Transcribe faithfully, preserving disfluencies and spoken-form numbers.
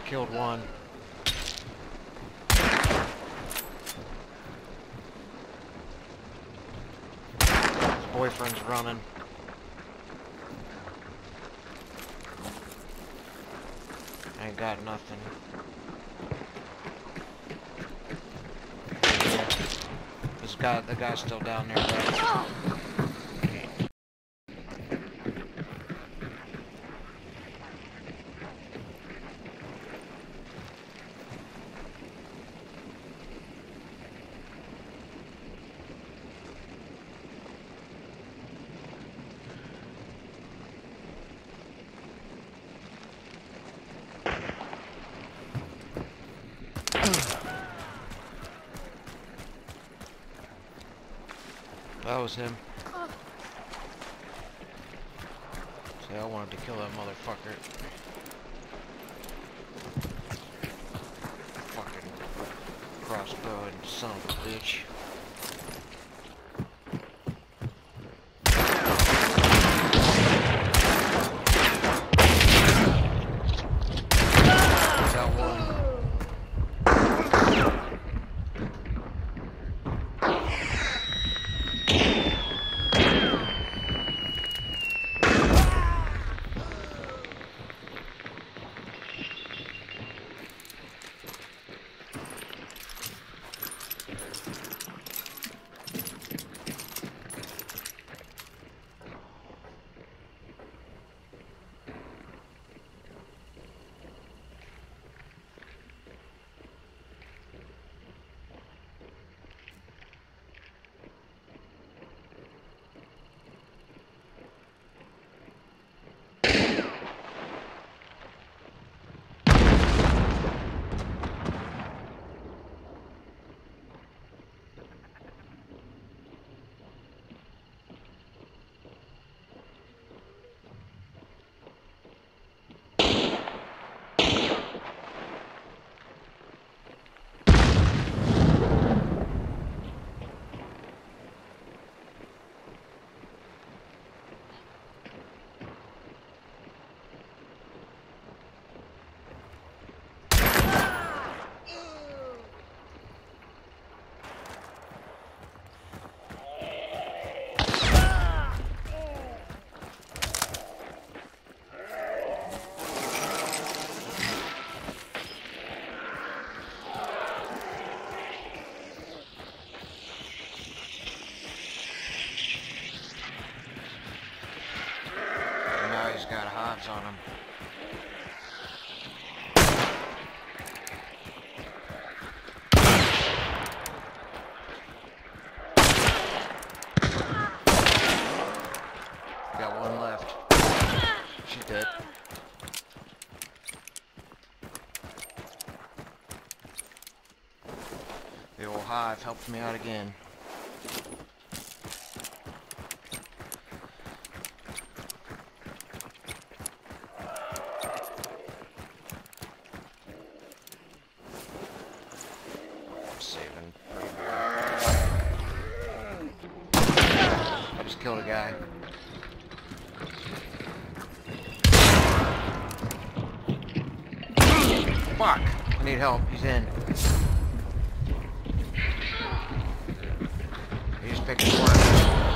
killed one. His boyfriend's running. I ain't got nothing. Yeah. This guy, the guy's still down there, though. That was him. See, I wanted to kill that motherfucker. Fucking crossbow and son of a bitch. Got one. Got hives on him. Got one left. She's dead. The old hive helped me out again. Saving pretty well. I just killed a guy. Fuck! I need help. He's in. He just picked his one.